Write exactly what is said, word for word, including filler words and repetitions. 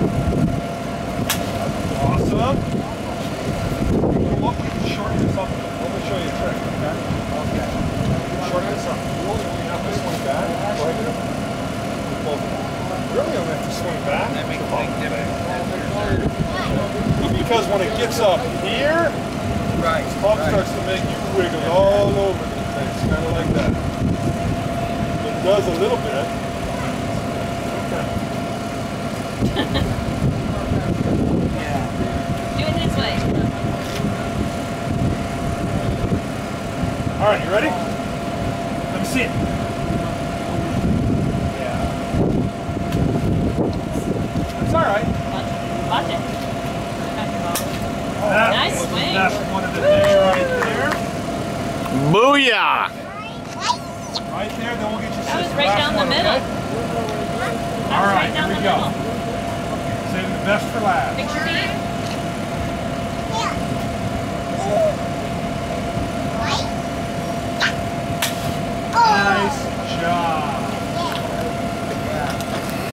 Awesome. Look, shorten this up. Let me show you a trick, okay? Okay. Shorten this up. You only have to swing back. Right here. Really only have to swing back. That makes a big difference. Because when it gets up here, Right. the pump right. starts to make you wiggle all over the place, kind of like that. It does a little bit. Okay. Yeah. Do it this way. All right, you ready? Let me see it. Yeah. That's all right. Watch it. That Nice was swing. the best one of the day right there. Booyah! Right there, then we'll get you That was sister. right Last down the one, middle. okay? That All was right, right down here the we go. middle. Saving the best for last. Picture me. Nice job.